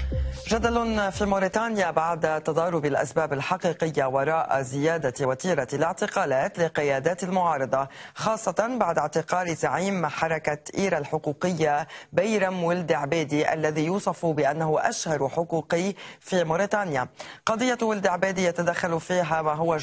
جدل في موريتانيا بعد تضارب الأسباب الحقيقية وراء زيادة وتيرة الاعتقالات لقيادات المعارضة، خاصة بعد اعتقال زعيم حركة إيرا الحقوقية بيرم ولد عبيدي الذي يوصف بأنه أشهر حقوقي في موريتانيا. قضية ولد عبيدي يتداخل فيها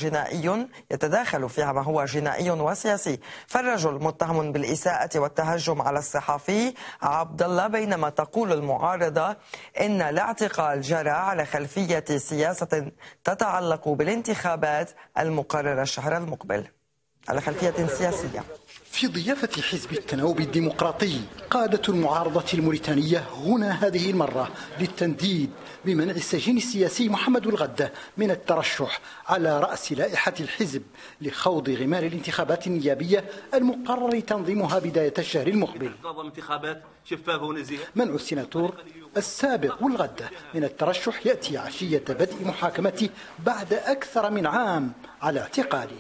ما هو جنائي وسياسي، فالرجل متهم بالإساءة والتهجم على الصحفي عبد الله، بينما تقول المعارضة إن الاعتقال جرى على خلفية سياسة تتعلق بالانتخابات المقررة الشهر المقبل. على خلفية سياسية. في ضيافة حزب التناوب الديمقراطي، قادة المعارضة الموريتانية هنا هذه المرة للتنديد بمنع السجين السياسي محمد الغدة من الترشح على رأس لائحة الحزب لخوض غمار الانتخابات النيابية المقرر تنظيمها بداية الشهر المقبل. منع السيناتور السابق والغدة من الترشح يأتي عشية بدء محاكمته بعد أكثر من عام على اعتقاله.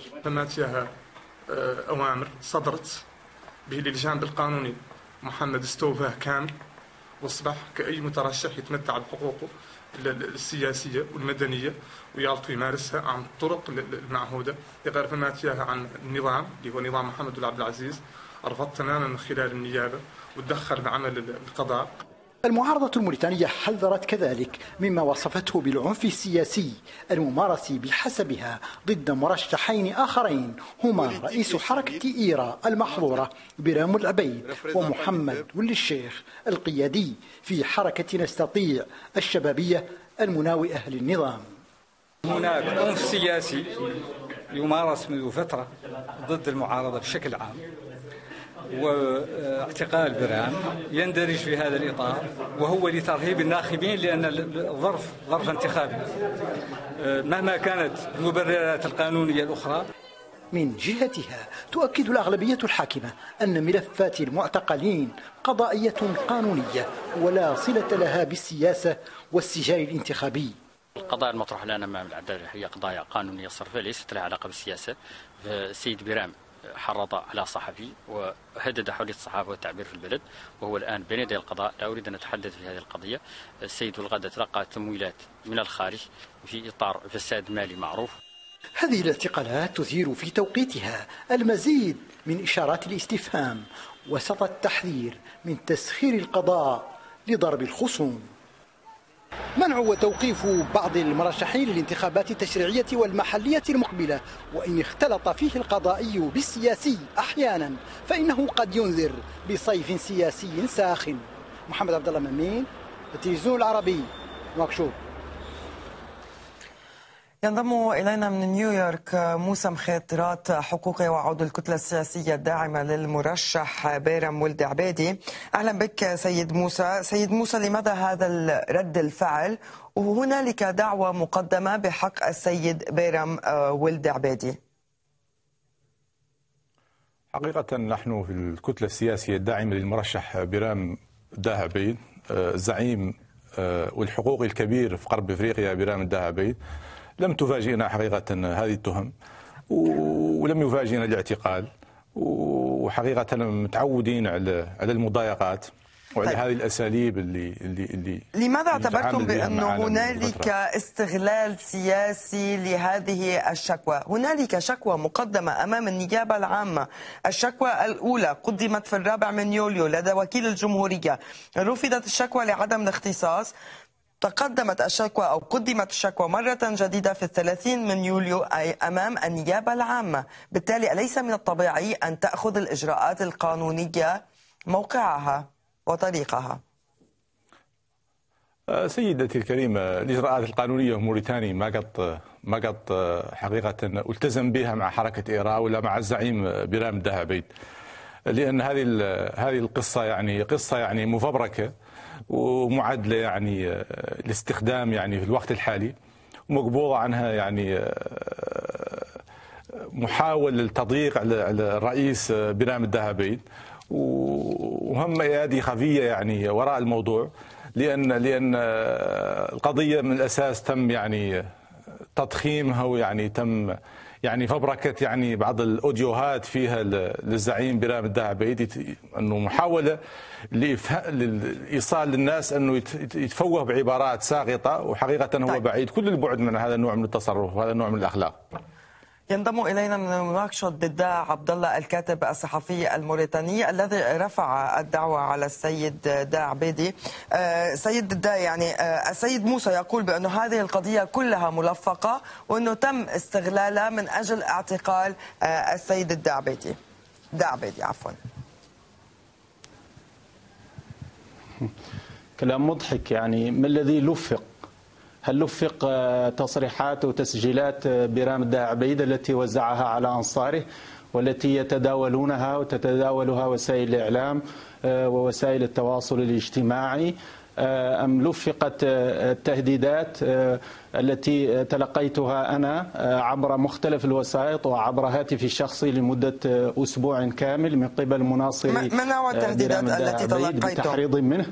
أوامر صدرت به للجانب القانوني محمد استوفاه كامل، واصبح كأي مترشح يتمتع بحقوقه السياسية والمدنية ويالطو يمارسها عن الطرق المعهودة بغير فما فيها عن النظام اللي هو نظام محمد عبد العزيز. رفض تماما من خلال النيابة وتدخل بعمل القضاء. المعارضة الموريتانية حذرت كذلك مما وصفته بالعنف السياسي الممارس بحسبها ضد مرشحين آخرين هما رئيس حركة إيرا المحظورة بيرام العبيد ومحمد ولي الشيخ القيادي في حركة نستطيع الشبابية المناوئة للنظام. هناك عنف سياسي يمارس منذ فترة ضد المعارضة بشكل عام، واعتقال برام يندرج في هذا الإطار، وهو لترهيب الناخبين لأن الظرف ظرف انتخابي مهما كانت المبررات القانونية الأخرى. من جهتها تؤكد الأغلبية الحاكمة أن ملفات المعتقلين قضائية قانونية ولا صلة لها بالسياسة والسجال الانتخابي. القضايا المطروحة الآن أمام العدالة هي قضايا قانونية صرفة ليست لها علاقة بالسياسة. السيد بيرام حرض على صحفي وهدد حرية الصحافة والتعبير في البلد، وهو الآن بين يدي القضاء. لا أريد أن أتحدث في هذه القضية. السيد الغدة تلقى تمويلات من الخارج في إطار فساد مالي معروف. هذه الاعتقالات تثير في توقيتها المزيد من إشارات الاستفهام وسط التحذير من تسخير القضاء لضرب الخصوم. منع وتوقيف بعض المرشحين للانتخابات التشريعية والمحلية المقبلة، وإن اختلط فيه القضائي بالسياسي أحيانا فإنه قد ينذر بصيف سياسي ساخن. محمد عبد الله ممين، التلفزيون العربي، نواكشوط. ينضم إلينا من نيويورك موسى مخاطرات حقوقي وعضو الكتلة السياسية الداعمة للمرشح بيرم ولد عبيدي. أهلا بك سيد موسى. سيد موسى، لماذا هذا رد الفعل وهنالك دعوة مقدمة بحق السيد بيرم ولد عبيدي؟ حقيقة نحن في الكتلة السياسية الداعمة للمرشح بيرام دا عبيد الزعيم والحقوقي الكبير في غرب افريقيا بيرام دا عبيد، لم تفاجئنا حقيقة هذه التهم، ولم يفاجئنا الاعتقال، وحقيقة متعودين على المضايقات وعلى هذه الأساليب اللي لماذا اعتبرتم بأنه هنالك استغلال سياسي لهذه الشكوى؟ هنالك شكوى مقدمة أمام النيابة العامة. الشكوى الأولى قدمت في 4 يوليو لدى وكيل الجمهورية، رفضت الشكوى لعدم الاختصاص. تقدمت الشكوى أو قدمت الشكوى مرة جديدة في 30 يوليو أي أمام النيابة العامة. بالتالي أليس من الطبيعي أن تأخذ الإجراءات القانونية موقعها وطريقها؟ سيدتي الكريمة، الإجراءات القانونية في موريتانيا ما قد حقيقة التزم بها مع حركة إيرا ولا مع الزعيم بيرام دا عبيد، لأن هذه القصة قصة مفبركة ومعدلة الاستخدام في الوقت الحالي، ومقبوضة عنها محاولة التضييق على الرئيس بيرام دا عبيد، وهم أيادي خفية وراء الموضوع، لأن القضية من الأساس تم تضخيمها، وتم يعني فبركت يعني بعض الاوديوهات فيها للزعيم بيرام الداهع عبيد، انه محاوله لايصال للناس انه يتفوه بعبارات ساقطه، وحقيقه هو بعيد كل البعد من هذا النوع من التصرف وهذا النوع من الاخلاق. ينضم الينا من نواكشوط دداع عبد الله الكاتب الصحفي الموريتاني الذي رفع الدعوه على السيد داع عبيدي. سيد دداع، يعني السيد موسى يقول بأن هذه القضيه كلها ملفقه وانه تم استغلالها من اجل اعتقال السيد داع عبيدي عفوا. كلام مضحك. يعني ما الذي لفق؟ هل لفق تصريحات وتسجيلات بيرام الداهع عبيد التي وزعها على أنصاره والتي يتداولونها وتتداولها وسائل الإعلام ووسائل التواصل الاجتماعي، أم لفقت التهديدات التي تلقيتها أنا عبر مختلف الوسائط وعبر هاتفي الشخصي لمدة أسبوع كامل من قبل مناصري ما نوع التهديدات التي تلقيتها؟ بتحريض منه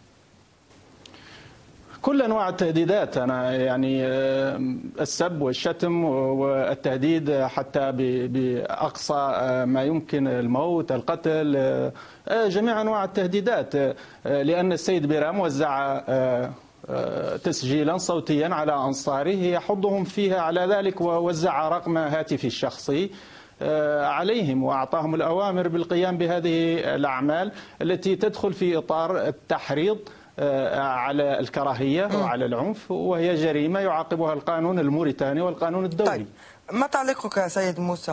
كل انواع التهديدات. انا يعني السب والشتم والتهديد حتى باقصى ما يمكن، الموت، القتل، جميع انواع التهديدات، لان السيد بيرام وزع تسجيلا صوتيا على انصاره يحضهم فيها على ذلك، ووزع رقم هاتفي الشخصي عليهم واعطاهم الاوامر بالقيام بهذه الاعمال التي تدخل في اطار التحريض على الكراهية وعلى العنف، وهي جريمة يعاقبها القانون الموريتاني والقانون الدولي. طيب، ما تعليقك يا سيد موسى؟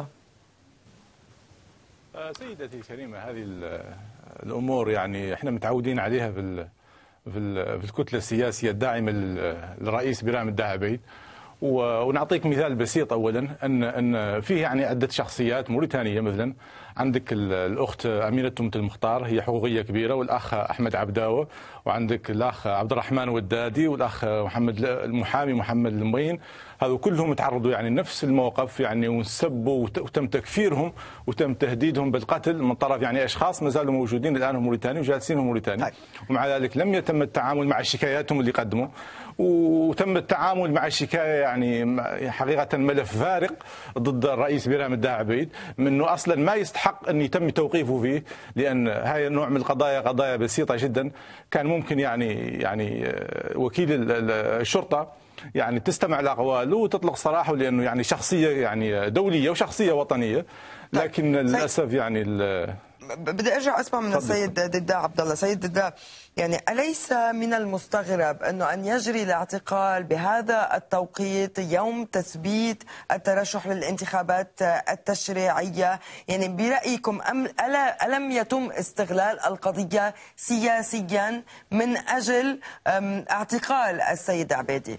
سيدتي الكريمة، هذه الأمور يعني احنا متعودين عليها في الكتلة السياسية الداعمة للرئيس بيرام الداهع عبيد. ونعطيك مثال بسيط. اولا ان فيه يعني عده شخصيات موريتانيه، مثلا عندك الاخت امينه تمت المختار، هي حقوقيه كبيره، والاخ احمد عبداوه، وعندك الاخ عبد الرحمن ودادي، والاخ محمد المحامي محمد المبين. هذو كلهم تعرضوا يعني نفس الموقف، يعني وسبوا وتم تكفيرهم وتم تهديدهم بالقتل من طرف يعني اشخاص ما زالوا موجودين الان موريتاني وجالسين موريتاني. ومع ذلك لم يتم التعامل مع شكاياتهم اللي قدموا، وتم التعامل مع الشكايه يعني حقيقه ملف فارق ضد الرئيس بيرام الداهع عبيد، منه اصلا ما يستحق ان يتم توقيفه فيه، لان هاي النوع من القضايا قضايا بسيطه جدا. كان ممكن يعني وكيل الشرطه يعني تستمع لاقواله وتطلق سراحه، لانه يعني شخصيه يعني دوليه وشخصيه وطنيه. لكن للاسف يعني بدي ارجع اسمع من السيد دداع عبد الله. سيد دداع، يعني اليس من المستغرب انه ان يجري الاعتقال بهذا التوقيت يوم تثبيت الترشح للانتخابات التشريعيه؟ يعني برايكم الم يتم استغلال القضيه سياسيا من اجل اعتقال السيد عبيدي؟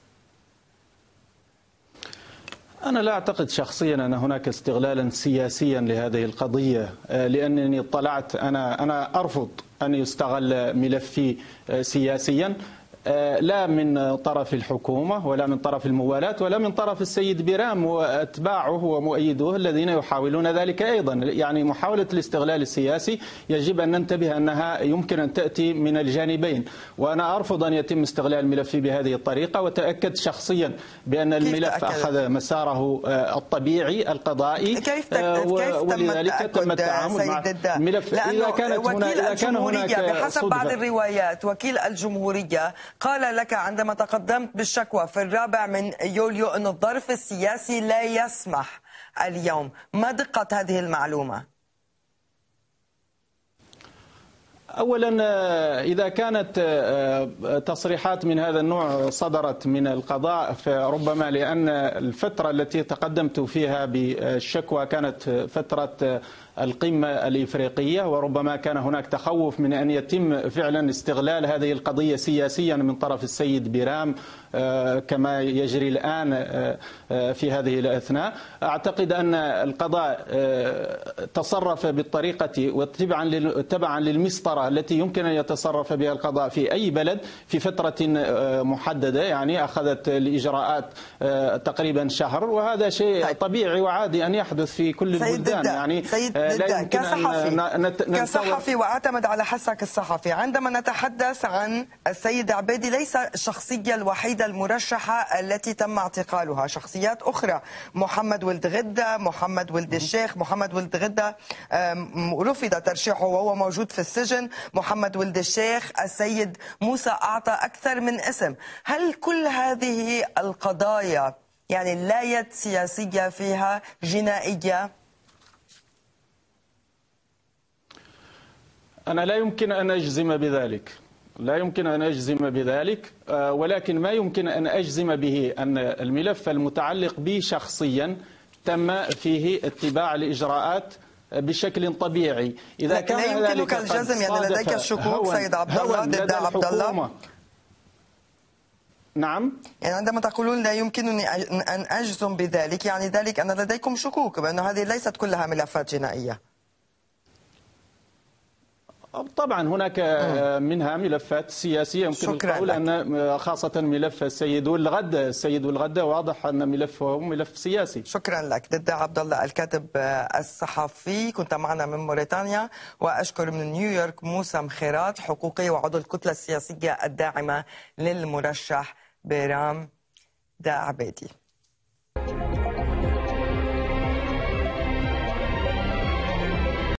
أنا لا أعتقد شخصيا أن هناك استغلالا سياسيا لهذه القضية، لأنني اطلعت. أنا أرفض أن يستغل ملفي سياسيا، لا من طرف الحكومة ولا من طرف الموالاة ولا من طرف السيد بيرام وأتباعه ومؤيدوه الذين يحاولون ذلك أيضا. يعني محاولة الاستغلال السياسي يجب أن ننتبه أنها يمكن أن تأتي من الجانبين، وأنا أرفض أن يتم استغلال الملف بهذه الطريقة. وتأكد شخصيا بأن الملف أخذ مساره الطبيعي القضائي، ولذلك تم التعامل مع الملف. إذا كان هناك بحسب بعض الروايات وكيل الجمهورية قال لك عندما تقدمت بالشكوى في 4 يوليو أن الظرف السياسي لا يسمح اليوم. ما دقة هذه المعلومة؟ أولا، إذا كانت تصريحات من هذا النوع صدرت من القضاء فربما لأن الفترة التي تقدمت فيها بالشكوى كانت فترة القمة الإفريقية، وربما كان هناك تخوف من أن يتم فعلا استغلال هذه القضية سياسيا من طرف السيد بيرام كما يجري الآن في هذه الأثناء. أعتقد أن القضاء تصرف بالطريقة وتبعا للمسطرة التي يمكن أن يتصرف بها القضاء في أي بلد في فترة محددة، يعني أخذت الإجراءات تقريبا شهر، وهذا شيء طبيعي وعادي أن يحدث في كل البلدان. يعني لا يمكن كصحفي وأعتمد على حسك الصحفي، عندما نتحدث عن السيد عبيدي ليس الشخصية الوحيدة المرشحة التي تم اعتقالها، شخصيات أخرى، محمد ولد غدة، محمد ولد الشيخ. محمد ولد غدة رفض ترشيحه وهو موجود في السجن. محمد ولد الشيخ، السيد موسى أعطى أكثر من اسم. هل كل هذه القضايا يعني لا يد سياسية فيها، جنائية؟ أنا لا يمكن أن أجزم بذلك، ولكن ما يمكن أن أجزم به أن الملف المتعلق بي شخصيا تم فيه اتباع الإجراءات بشكل طبيعي. إذا كان لا يمكنك الجزم، يعني لديك الشكوك سيد عبد الله ضد عبد الله؟ نعم، يعني عندما تقولون لا يمكنني أن أجزم بذلك، يعني ذلك أن لديكم شكوك بأن هذه ليست كلها ملفات جنائية. طبعا هناك منها ملفات سياسية يمكن القول أن خاصة ملف السيد والغدة واضح أن ملفه ملف سياسي. شكرا لك. ضد عبد الله الكاتب الصحفي، كنت معنا من موريتانيا. وأشكر من نيويورك موسى مخيرات، حقوقي وعضو الكتلة السياسية الداعمة للمرشح بيرام دا عبيدي.